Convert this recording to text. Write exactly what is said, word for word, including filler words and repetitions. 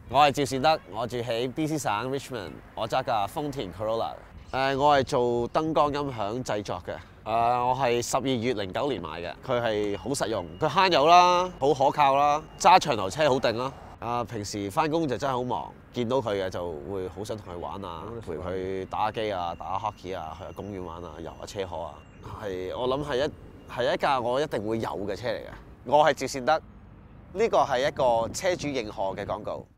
我係趙善德，我住喺 B C 省 Richmond， 我揸架豐田 Corolla。誒，我係做燈光音響製作嘅。誒，我係十二月零九年買嘅，佢係好實用，佢慳油啦，好可靠啦，揸長途車好定啦。啊，平時翻工就真係好忙，見到佢嘅就會好想同佢玩啊，陪佢打機啊，打 hockey 啊，去下公園玩啊，遊下車河啊。係，我諗係一係一架我一定會有嘅車嚟嘅。我係趙善德，呢個係一個車主認可嘅廣告。